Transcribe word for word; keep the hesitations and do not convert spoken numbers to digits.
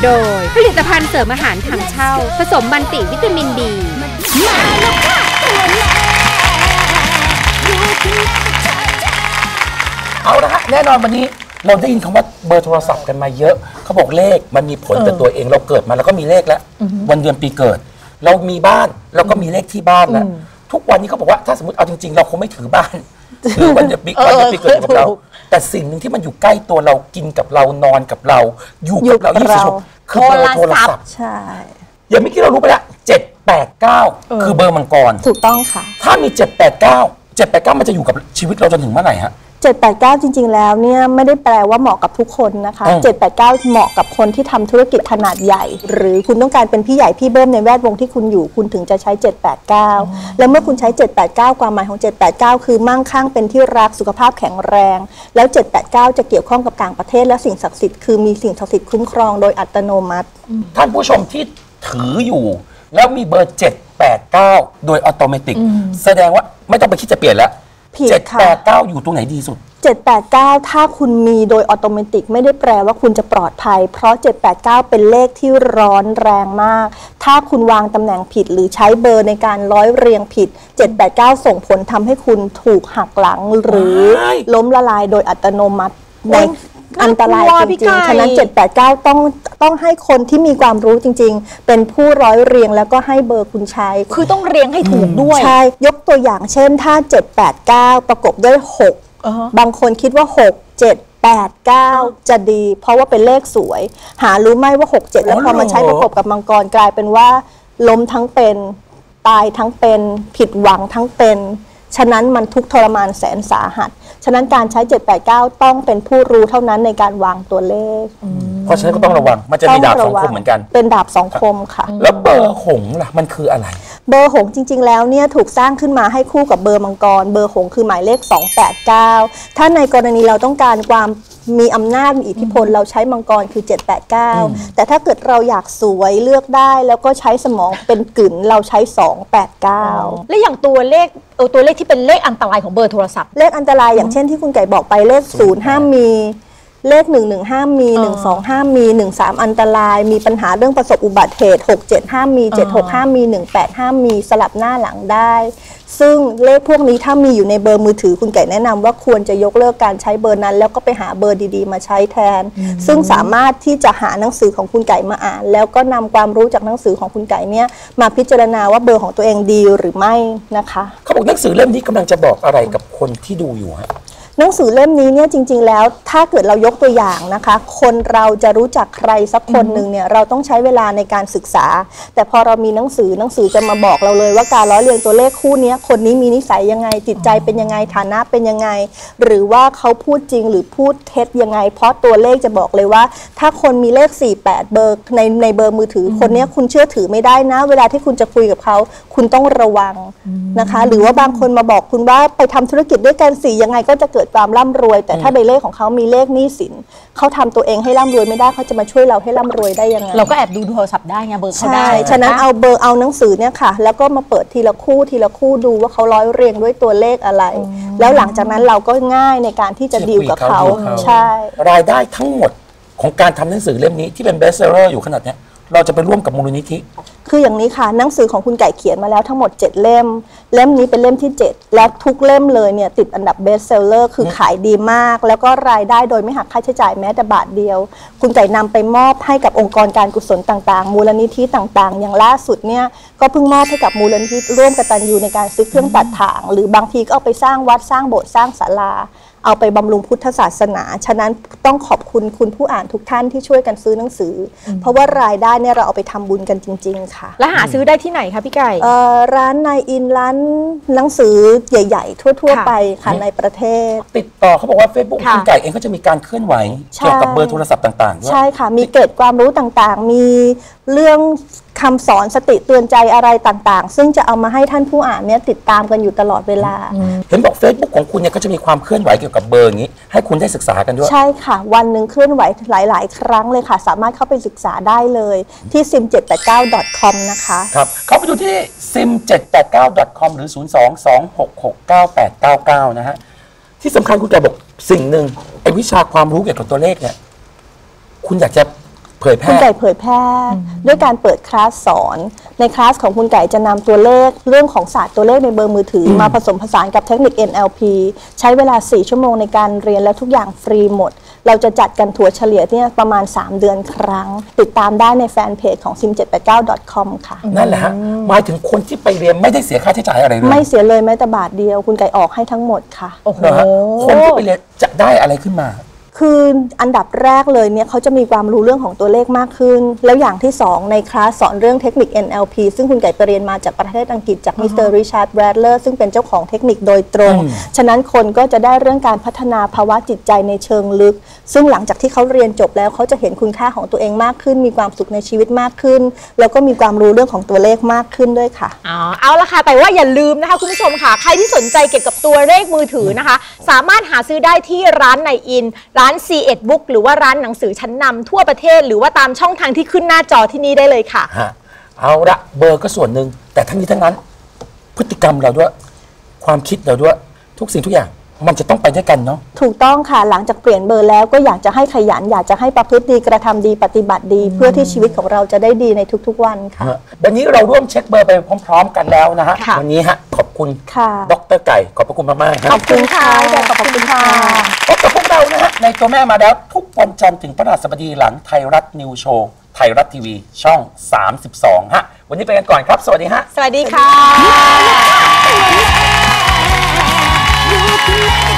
โดยผลิตภัณฑ์เสริมอาหารถังเช่าผสมมัลติวิตามินบีเอาละฮะแน่นอนวันนี้เราได้ยินคำว่าเบอร์โทรศัพท์กันมาเยอะเขาบอกเลขมันมีผลกับตัวเองเราเกิดมาแล้วก็มีเลขแล้ววันเดือนปีเกิดเรามีบ้านเราก็มีเลขที่บ้านแล้วทุกวันนี้เขาบอกว่าถ้าสมมติเอาจริงๆเราคงไม่ถือบ้านถือวันเดือนปีวันเดือนปีเกิดกับเราแต่สิ่งหนึ่งที่มันอยู่ใกล้ตัวเรากินกับเรานอนกับเราอยู่กับเรายี่สิบชั่วโมงคือเบอร์โทรศัพท์ใช่อย่างเมื่อกี้เรารู้ไปแล้วเจ็ดแปดเก้าคือเบอร์มังกรถูกต้องค่ะถ้ามีเจ็ดแปดเก้าเจ็ดแปดเก้ามันจะอยู่กับชีวิตเราจนถึงเมื่อไหร่ฮะเจ็ดแปดเก้าจริงๆแล้วเนี่ยไม่ได้แปลว่าเหมาะกับทุกคนนะคะเจ็ดแปดเก้าเหมาะกับคนที่ทำธุรกิจขนาดใหญ่หรือคุณต้องการเป็นพี่ใหญ่พี่เบิ้มในแวดวงที่คุณอยู่คุณถึงจะใช้เจ็ดแปดเก้าแล้วเมื่อคุณใช้เจ็ดแปดเก้าความหมายของเจ็ดแปดเก้าคือมั่งคั่งเป็นที่รักสุขภาพแข็งแรงแล้วเจ็ดแปดเก้าจะเกี่ยวข้องกับต่างประเทศและสิ่งศักดิ์สิทธิ์คือมีสิ่งศักดิ์สิทธิ์คุ้มครองโดยอัตโนมัติท่านผู้ชมที่ถืออยู่แล้วมีเบอร์เจ็ดแปดเก้าโดยอัตโนมัติแสดงว่าไม่ต้องไปคิดจะเปลี่ยนแล้วเจ็ดแปดเก้าอยู่ตรงไหนดีสุดเจ็ดแปดเก้าถ้าคุณมีโดยอัตโนมัติไม่ได้แปลว่าคุณจะปลอดภัยเพราะเจ็ดแปดเก้าเป็นเลขที่ร้อนแรงมากถ้าคุณวางตำแหน่งผิดหรือใช้เบอร์ในการร้อยเรียงผิดเจ็ดแปดเก้าส่งผลทำให้คุณถูกหักหลังหรือล้มละลายโดยอัตโนมัติในอันตรายจริงๆฉะนั้นเจ็ดแปดเก้าต้องต้องให้คนที่มีความรู้จริงๆเป็นผู้ร้อยเรียงแล้วก็ให้เบอร์คุณใช้คือต้องเรียงให้ถูกด้วยใช่ยกตัวอย่างเช่นถ้าเจ็ดแปดเก้าประกบด้วยหกบางคนคิดว่าหก เจ็ด แปด เก้าจะดีเพราะว่าเป็นเลขสวยหารู้ไหมว่าหก เจ็ดแล้วพอมาใช้ประกบกับมังกรกลายเป็นว่าล้มทั้งเป็นตายทั้งเป็นผิดหวังทั้งเป็นฉะนั้นมันทุกทรมานแสนสาหัสฉะนั้นการใช้เจ็ด แปด เก้าต้องเป็นผู้รู้เท่านั้นในการวางตัวเลขเพราะฉะนั้นก็ต้องระวังมันจะมีดาบสองคมเหมือนกันเป็นดาบสองคมค่ะแล้วเบอร์หงส์ล่ะมันคืออะไรเบอร์หงส์จริงๆแล้วเนี่ยถูกสร้างขึ้นมาให้คู่กับเบอร์มังกรเบอร์หงส์คือหมายเลขสองแปดเก้าถ้าในกรณีเราต้องการความมีอำนาจมีอิทธิพลเราใช้มังกรคือเจ็ด แปด เก้าแต่ถ้าเกิดเราอยากสวยเลือกได้แล้วก็ใช้สมองเป็นกึ่นเราใช้สอง แปด เก้าและอย่างตัวเลขเออตัวเลขที่เป็นเลขอันตรายของเบอร์โทรศัพท์เลขอันตรายอย่างเช่นที่คุณไก่บอกไปเลขศูนย์ห้ามมีเลขหนึ่งหนึ่งห้ามมีหนึ่งสองห้ามมีหนึ่งสามอันตรายมีปัญหาเรื่องประสบอุบัติเหตุหกเจ็ดห้ามมีเจ็ดหกห้ามมีหนึ่งแปดห้ามมีสลับหน้าหลังได้ซึ่งเลขพวกนี้ถ้ามีอยู่ในเบอร์มือถือคุณไก่แนะนำว่าควรจะยกเลิกการใช้เบอร์นั้นแล้วก็ไปหาเบอร์ดีๆมาใช้แทนซึ่งสามารถที่จะหาหนังสือของคุณไก่มาอ่านแล้วก็นำความรู้จากหนังสือของคุณไก่เนี่ยมาพิจารณาว่าเบอร์ของตัวเองดีหรือไม่นะคะเขาบอกหนังสือเล่มนี้กำลังจะบอกอะไรกับคนที่ดูอยู่ฮะหนังสือเล่มนี้เนี่ยจริงๆแล้วถ้าเกิดเรายกตัวอย่างนะคะคนเราจะรู้จักใครสักคนหนึ่งเนี่ยเราต้องใช้เวลาในการศึกษาแต่พอเรามีหนังสือหนังสือจะมาบอกเราเลยว่าการล้อเลียงตัวเลขคู่นี้คนนี้มีนิสัยยังไงจิตใจเป็นยังไงฐานะเป็นยังไงหรือว่าเขาพูดจริงหรือพูดเท็จยังไงเพราะตัวเลขจะบอกเลยว่าถ้าคนมีเลขสี่ แปดเบอร์ในในเบอร์มือถือคนนี้คุณเชื่อถือไม่ได้นะเวลาที่คุณจะคุยกับเขาคุณต้องระวังนะคะหรือว่าบางคนมาบอกคุณว่าไปทำธุรกิจด้วยกันสิยังไงก็จะเกิดความร่ำรวยแต่ถ้าในเลขของเขามีเลขหนี้สินเขาทำตัวเองให้ร่ำรวยไม่ได้เขาจะมาช่วยเราให้ร่ำรวยได้ยังไงเราก็แอบดูโทรศัพท์ได้ไงเบอร์เขาได้ฉะนั้นเอาเบอร์เอาหนังสือเนี่ยค่ะแล้วก็มาเปิดทีละคู่ทีละคู่ดูว่าเขาร้อยเรียงด้วยตัวเลขอะไรแล้วหลังจากนั้นเราก็ง่ายในการที่จะดีลกับเขาใช่รายได้ทั้งหมดของการทำหนังสือเล่มนี้ที่เป็นเบสเซอร์อยู่ขนาดนี้เราจะไปร่วมกับมูลนิธิคืออย่างนี้ค่ะหนังสือของคุณไก่เขียนมาแล้วทั้งหมดเจ็ดเล่มเล่มนี้เป็นเล่มที่เจ็ดและทุกเล่มเลยเนี่ยติดอันดับเบสเซลเลอร์คือขายดีมากแล้วก็รายได้โดยไม่หักค่าใช้จ่ายแม้แต่บาทเดียวคุณไก่นำไปมอบให้กับองค์กรการกุศลต่างๆมูลนิธิต่างๆอย่างล่าสุดเนี่ยก็เพิ่งมอบให้กับมูลนิธิร่วมกตัญญูในการซื้อเครื่องตัดถ่างหรือบางทีก็เอาไปสร้างวัดสร้างโบสถ์สร้างศาลาเอาไปบำรุงพุทธศาสนาฉะนั้นต้องขอบคุณคุณผู้อ่านทุกท่านที่ช่วยกันซื้อหนังสือเพราะว่ารายได้เนี่ยเราเอาไปทำบุญกันจริงๆค่ะแล้วหาซื้อได้ที่ไหนคะพี่ไก่ร้านนายอินร้านหนังสือใหญ่ๆทั่วๆไปค่ะในประเทศติดต่อเขาบอกว่า Facebook คุณไก่เองก็จะมีการเคลื่อนไหวเกี่ยวกับเบอร์โทรศัพท์ต่างๆด้วยใช่ค่ะมีเกร็ดความรู้ต่างๆมีเรื่องคำสอนสติเตือนใจอะไรต่างๆซึ่งจะเอามาให้ท่านผู้อ่านเนี่ยติดตามกันอยู่ตลอดเวลาเห็นบอก Facebook ของคุณเนี่ยก็จะมีความเคลื่อนไหวเกี่ยวกับเบอร์อย่างนี้ให้คุณได้ศึกษากันด้วยใช่ค่ะวันหนึ่งเคลื่อนไหวหลายๆครั้งเลยค่ะสามารถเข้าไปศึกษาได้เลยที่ ซิม เจ็ดแปดเก้า ดอท คอม นะคะครับเข้าไปดูที่ ซิม เจ็ดแปดเก้า ดอท คอม หรือ ศูนย์ สอง สอง หก หก เก้า แปด เก้า เก้า นะฮะที่สำคัญคุณแกบอกสิ่งหนึ่งไอ้วิชาความรู้เกี่ยวกับตัวเลขเนี่ยคุณอยากจะเเผยแพร่คุณไก่เผยแพร่ด้วยการเปิดคลาสสอนในคลาสของคุณไก่จะนำตัวเลขเรื่องของศาสตร์ตัวเลขในเบอร์มือถือมาผสมผสานกับเทคนิค เอ็น แอล พี ใช้เวลาสี่ชั่วโมงในการเรียนและทุกอย่างฟรีหมดเราจะจัดกันถั่วเฉลี่ยเนี่ยประมาณสามเดือนครั้งติดตามได้ในแฟนเพจของ ซิม เจ็ดแปดเก้า ดอท คอม ค่ะนั่นแหละฮะหมายถึงคนที่ไปเรียนไม่ได้เสียค่าใช้จ่ายอะไรเลยไม่เสียเลยแม้แต่บาทเดียวคุณไก่ออกให้ทั้งหมดค่ะโอ้โหคนที่ไปเรียนจะได้อะไรขึ้นมาคืออันดับแรกเลยเนี่ยเขาจะมีความรู้เรื่องของตัวเลขมากขึ้นแล้วอย่างที่สองในคลาสสอนเรื่องเทคนิค เอ็น แอล พี ซึ่งคุณไก่ไปเรียนมาจากประเทศอังกฤษจากมิสเตอร์ริชาร์ด แบรดเลอร์ซึ่งเป็นเจ้าของเทคนิคโดยตรงฉะนั้นคนก็จะได้เรื่องการพัฒนาภาวะจิตใจในเชิงลึกซึ่งหลังจากที่เขาเรียนจบแล้วเขาจะเห็นคุณค่าของตัวเองมากขึ้นมีความสุขในชีวิตมากขึ้นแล้วก็มีความรู้เรื่องของตัวเลขมากขึ้นด้วยค่ะอ๋อเอาละค่ะแต่ว่าอย่าลืมนะคะคุณผู้ชมค่ะใครที่สนใจเกี่ยวกับตัวเลขมือถือนะคะสามารถหาซื้อได้ที่ร้านไนอินร้าน ซี เอ็ด บุ๊กหรือว่าร้านหนังสือชั้นนำทั่วประเทศหรือว่าตามช่องทางที่ขึ้นหน้าจอที่นี่ได้เลยค่ะเอาละเบอร์ก็ส่วนหนึ่งแต่ทั้งนี้ทั้งนั้นพฤติกรรมเราด้วยความคิดเราด้วยทุกสิ่งทุกอย่างมันจะต้องไปด้วยกันเนาะถูกต้องค่ะหลังจากเปลี่ยนเบอร์แล้วก็อยากจะให้ขยันอยากจะให้ประพฤติดีกระทำดีปฏิบัติดีเพื่อที่ชีวิตของเราจะได้ดีในทุกๆวันค่ะวันนี้เราร่วมเช็คเบอร์ไปพร้อมๆกันแล้วนะฮะวันนี้ฮะขอบคุณดร.ไก่ขอบพระคุณมากๆขอบคุณค่ะขอบคุณค่ะพบกับพวกเรานะฮะในตัวแม่มาแล้วทุกวันจันทร์ถึงพฤหัสบดีหลังไทยรัฐนิวโชว์ไทยรัฐทีวีช่องสามสิบสองฮะวันนี้ไปกันก่อนครับสวัสดีฮะสวัสดีค่ะ